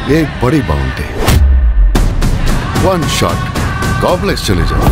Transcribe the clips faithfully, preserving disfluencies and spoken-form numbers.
एक बड़ी boundary, one shot, complex चले जाओ।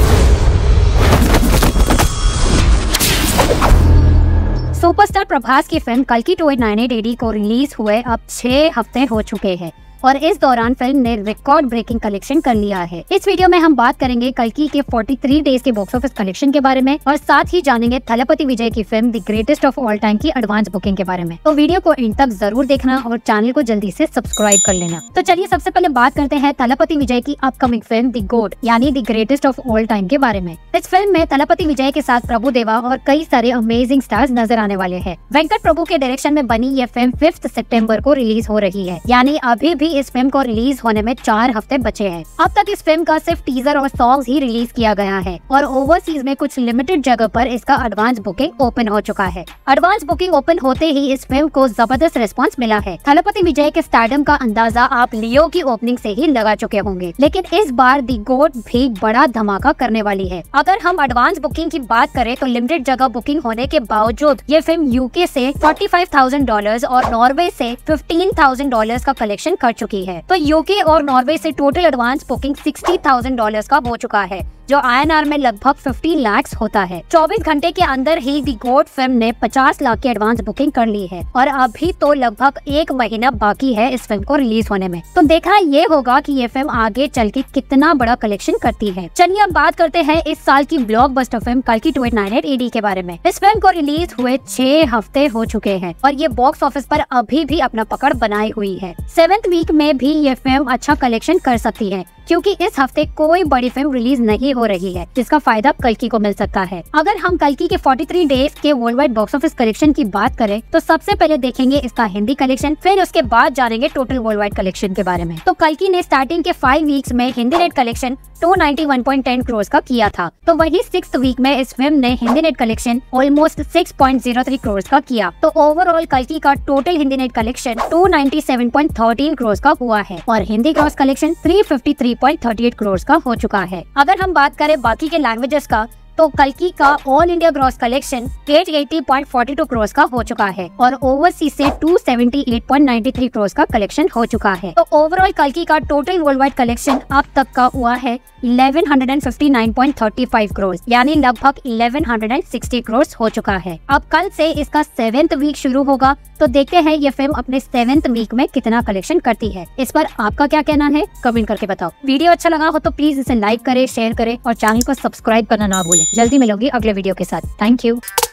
सुपरस्टार प्रभास की फिल्म कल्कि two eight nine eight A D को रिलीज हुए अब छह हफ्ते हो चुके हैं और इस दौरान फिल्म ने रिकॉर्ड ब्रेकिंग कलेक्शन कर लिया है। इस वीडियो में हम बात करेंगे कल्कि के तैंतालीस डेज के बॉक्स ऑफिस कलेक्शन के बारे में और साथ ही जानेंगे थलपति विजय की फिल्म the greatest of all time की एडवांस बुकिंग के बारे में। तो वीडियो को एंड तक जरूर देखना और चैनल को जल्दी से सब्सक्राइब कर लेना। तो चलिए सबसे पहले बात करते हैं थलपति विजय की अपकमिंग फिल्म द गोट यानी the greatest of all time के बारे में। इस फिल्म में थलपति विजय के साथ प्रभु देवा और कई सारे अमेजिंग स्टार्स नजर आने वाले हैं। वेंकट प्रभु के डायरेक्शन में बनी ये फिल्म फिफ्थ सितंबर को रिलीज हो रही है, यानी अभी भी इस फिल्म को रिलीज होने में चार हफ्ते बचे हैं। अब तक इस फिल्म का सिर्फ टीजर और सॉन्ग्स ही रिलीज किया गया है और ओवरसीज में कुछ लिमिटेड जगह पर इसका एडवांस बुकिंग ओपन हो चुका है। एडवांस बुकिंग ओपन होते ही इस फिल्म को जबरदस्त रिस्पांस मिला है। थलपति विजय के स्टारडम का अंदाजा आप लियो की ओपनिंग से ही लगा चुके होंगे, लेकिन इस बार दी गोट भी बड़ा धमाका करने वाली है। अगर हम एडवांस बुकिंग की बात करें तो लिमिटेड जगह बुकिंग होने के बावजूद ये फिल्म यूके से पैंतालीस हज़ार डॉलर्स और नॉर्वे से पंद्रह हज़ार डॉलर्स का कलेक्शन कर चुकी है। तो यूके और नॉर्वे से टोटल एडवांस बुकिंग साठ हज़ार डॉलर्स का हो चुका है, जो आई एन आर में लगभग पंद्रह लाख होता है। चौबीस घंटे के अंदर ही दी गोट फिल्म ने पचास लाख की एडवांस बुकिंग कर ली है और अभी तो लगभग एक महीना बाकी है इस फिल्म को रिलीज होने में। तो देखना ये होगा कि ये फिल्म आगे चल के कितना बड़ा कलेक्शन करती है। चलिए अब बात करते हैं इस साल की ब्लॉकबस्टर फिल्म कल्कि two eight nine eight A D के बारे में। इस फिल्म को रिलीज हुए छह हफ्ते हो चुके हैं और ये बॉक्स ऑफिस पर अभी भी अपना पकड़ बनाई हुई है। सेवेंथ वीक में भी ये फिल्म अच्छा कलेक्शन कर सकती है, क्योंकि इस हफ्ते कोई बड़ी फिल्म रिलीज नहीं हो रही है, जिसका फायदा कल्कि को मिल सकता है। अगर हम कल्कि के तैंतालीस डेज के worldwide box office collection की बात करें तो सबसे पहले देखेंगे इसका हिंदी कलेक्शन, फिर उसके बाद जानेंगे टोटल वर्ल्ड वाइड कलेक्शन के बारे में। तो कल्कि ने स्टार्टिंग के फाइव वीक्स में हिंदी नेट कलेक्शन दो सौ इक्यानवे पॉइंट एक करोड़ का किया था, तो वही सिक्स्थ वीक में इस फिल्म ने हिंदी नेट कलेक्शन ऑलमोस्ट छह पॉइंट शून्य तीन करोड़ का किया। तो ओवरऑल कल्कि का टोटल हिंदी नेट कलेक्शन दो सौ सत्तानवे पॉइंट एक तीन करोड़ का हुआ है और हिंदी ग्रॉस कलेक्शन तीन सौ तिरेपन पॉइंट तीन आठ करोड़ का हो चुका है। अगर हम बात करें बाकी के लैंग्वेजेस का तो कल्कि का ऑल इंडिया ग्रॉस कलेक्शन आठ सौ अस्सी पॉइंट चार दो करोड़ का हो चुका है और ओवरसीज से दो सौ अठहत्तर पॉइंट नौ तीन करोड़ का कलेक्शन हो चुका है। तो ओवरऑल कल्कि का टोटल वर्ल्ड वाइड कलेक्शन अब तक का हुआ है ग्यारह सौ उनसठ पॉइंट तीन पाँच करोड़, यानी लगभग ग्यारह सौ साठ करोड़ हो चुका है। अब कल से इसका सेवेंथ वीक शुरू होगा, तो देखते हैं ये फिल्म अपने सेवेंथ वीक में कितना कलेक्शन करती है। इस पर आपका क्या कहना है, कमेंट करके बताओ। वीडियो अच्छा लगा हो तो प्लीज इसे लाइक करें, शेयर करें और चैनल को सब्सक्राइब करना ना भूलें। जल्दी मिलोगी अगले वीडियो के साथ। Thank you.